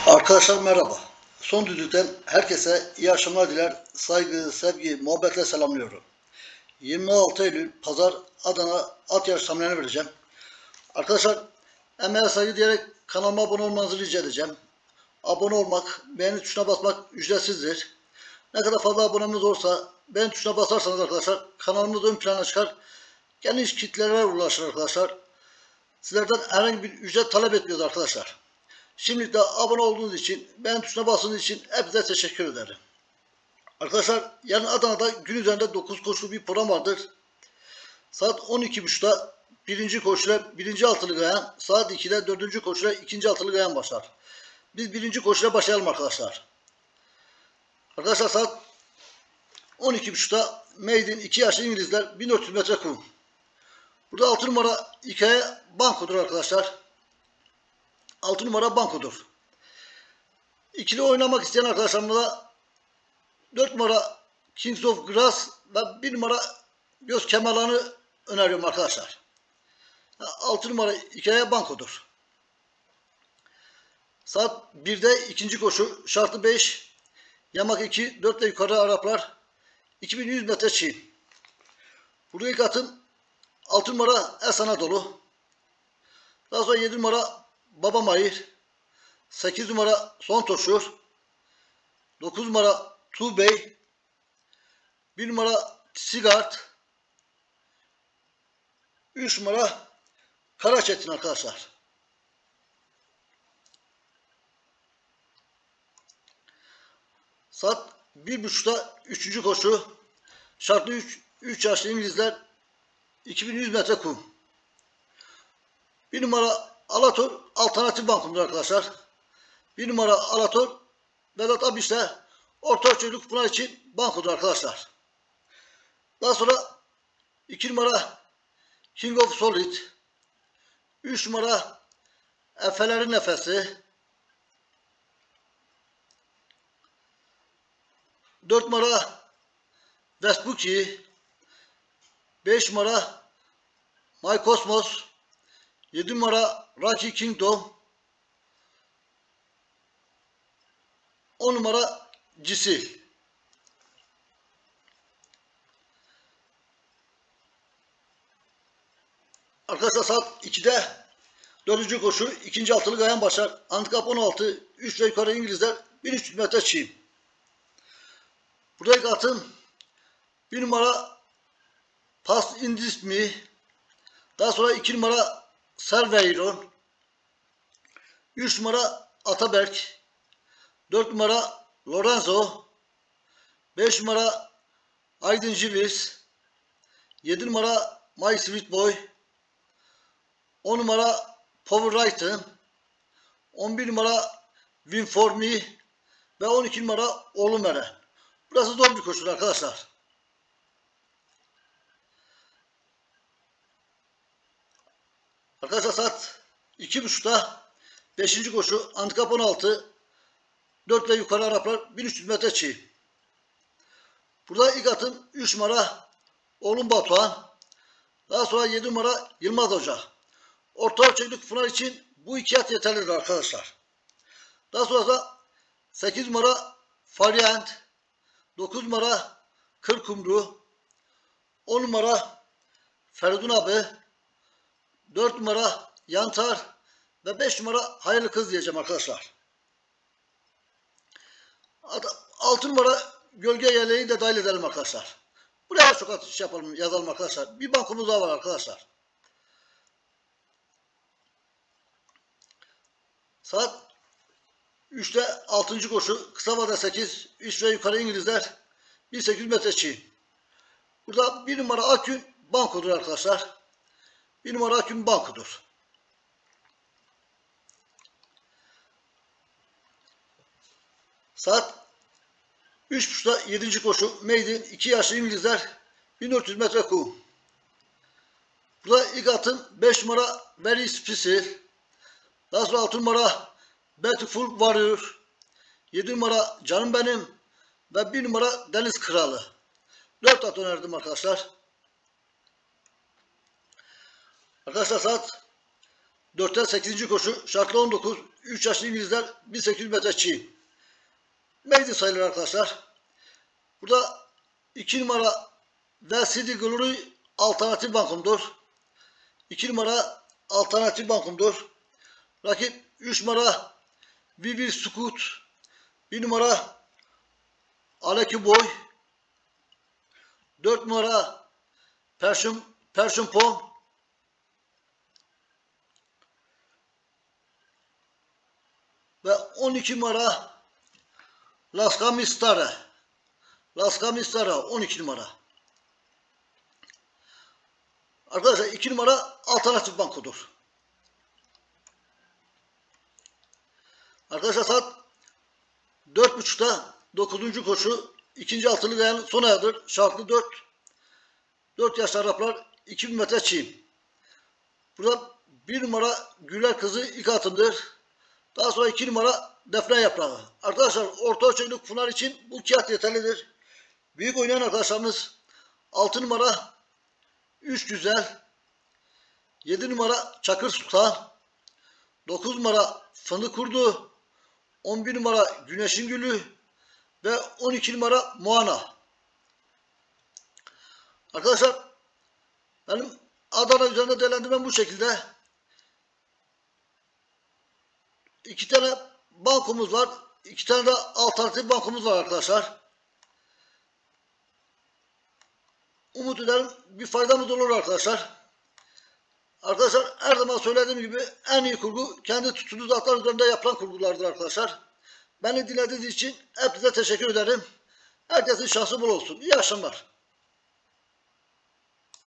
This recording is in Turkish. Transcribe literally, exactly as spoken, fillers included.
Arkadaşlar merhaba. Son düdükten herkese iyi akşamlar diler. Saygı, sevgi, muhabbetle selamlıyorum. yirmi altı Eylül Pazar Adana at yarış tahminlerini vereceğim. Arkadaşlar emeğe saygı diyerek kanalıma abone olmanızı rica edeceğim. Abone olmak, beğeni tuşuna basmak ücretsizdir. Ne kadar fazla abonemiz olursa beğeni tuşuna basarsanız arkadaşlar kanalımız ön plana çıkar. Geniş kitlelere ulaşır arkadaşlar. Sizlerden herhangi bir ücret talep etmiyoruz arkadaşlar. Şimdi de abone olduğunuz için, beğen tuşuna bastığınız için hepinize teşekkür ederim. Arkadaşlar yarın Adana'da gün üzerinde dokuz koşulu bir program vardır. Saat on iki buçukta birinci koşuyla birinci altılı gayan, saat ikide dördüncü koşuyla ikinci altılı gayan başlar. Biz birinci koşuyla başlayalım arkadaşlar. Arkadaşlar saat on iki buçukta Maiden iki yaşlı İngilizler bin dört yüz metre kum. Burada altı numara hikaye bankodur arkadaşlar. altı numara bankodur. İkili oynamak isteyen arkadaşlarımla dört numara Kings of Grass ve bir numara Göz Kemalan'ı öneriyorum arkadaşlar. altı numara hikaye bankodur. Saat birde ikinci koşu şartı beş, yamak iki, dört ile yukarı Araplar, iki bin yüz metre çiğ. Burada ilk atım altı numara Es Anadolu. Daha sonra yedi numara Baba Mahir, sekiz numara Son Toşur, dokuz numara Tuğbey, bir numara Sigard, üç numara Karaçetin arkadaşlar. Saat bir buçukta üçüncü koşu şartlı üç, üç yaşlı İngilizler iki bin yüz metre kum. bir numara Alator alternatif bankumdur arkadaşlar. bir numara Alator Vedat Abiş'te orta ölçülük Pınar için bankodur arkadaşlar. Daha sonra iki numara King of Solid, üç numara Efelerin Nefesi, dört numara Vespucci, beş numara My Cosmos, yedi numara Rocky Kingdom, on numara Cisil. Arkadaşlar saat ikide dördüncü koşu ikinci altılı gayan başlar. Handikap on altı, üç ve yukarı İngilizler bin üç yüz metre çiğ. Burada ilk atım bir numara Pass Indis mi? Daha sonra iki numara Serveiron, üç numara Ataberk, dört numara Lorenzo, beş numara Aydın Jilis, yedi numara My Sweet Boy, on numara Power Wrighton, on bir numara Win For Me ve on iki numara Oğlum Eren. Burası zor bir koşudur arkadaşlar. Arkadaşlar saat iki buçukta beşinci koşu handikap on altı, dört ile yukarı Araplar bin üç yüz metre çiğ. Burada ilk atım üç numara Oğlum Batuhan. Daha sonra yedi numara Yılmaz Hoca. Orta ölçeklük Pınar için bu iki at yeterlidir arkadaşlar. Daha sonra da sekiz numara Faryant, dokuz numara Kırkumru, on numara Feridun abi, dört numara Yantar ve beş numara Hayırlı Kız diyeceğim arkadaşlar. altı numara Gölge Yeleği de dahil edelim arkadaşlar. Buraya çok atış yapalım, yazalım arkadaşlar. Bir bankomuz daha var arkadaşlar. Saat üçte altıncı koşu kısa vade sekiz, üç ve yukarı İngilizler bin sekiz yüz metre çiğ. Burada bir numara Akün bankodur arkadaşlar. bir numara Akün bankodur. Saat üç buçukta yedinci koşu Maiden iki yaşlı İngilizler bin dört yüz metre kum. Burada ilk atım beş numara Very Special. Daha sonra altı numara Beautiful Warrior, yedi numara Canım Benim ve bir numara Deniz Kralı. dört at önerdim arkadaşlar. Arkadaşlar saat dörtte sekizinci koşu şartlı on dokuz. üç yaşlı İngilizler bin sekiz yüz metre çiğ. Meydi sayılır arkadaşlar. Burada iki numara Velcity Glory alternatif bankumdur. iki numara alternatif bankumdur. Rakip üç numara Vivi Scoot, bir numara Aleki Boy, dört numara Persian, Persian Pom, ve on iki numara Las Camistare. Las Camistare on iki numara. Arkadaşlar iki numara alternatif bankodur. Arkadaşlar saat dört buçukta dokuzuncu koşu ikinci altılı dayan son ayadır. Şartlı dört. dört yaşlı Araplar iki bin metre çiğ. Burada bir numara Güler Kızı ilk atımdır. Daha sonra iki numara Defne Yaprağı. Arkadaşlar orta ölçekli Pınar için bu kağıt yeterlidir. Büyük oynayan arkadaşlarımız altı numara üç Güzel, yedi numara Çakır Sultan, dokuz numara Fındık Kurdu, on bir numara Güneşin Gülü ve on iki numara Moana. Arkadaşlar benim Adana üzerinde değerlendirmem bu şekilde. İki tane bankomuz var. İki tane de alternatif bankomuz var arkadaşlar. Umut ederim bir faydamız olur arkadaşlar. Arkadaşlar her zaman söylediğim gibi en iyi kurgu kendi tuttuğunuz atlar üzerinde yapılan kurgulardır arkadaşlar. Beni dinlediğiniz için hepinize teşekkür ederim. Herkesin şansı bol olsun. İyi akşamlar.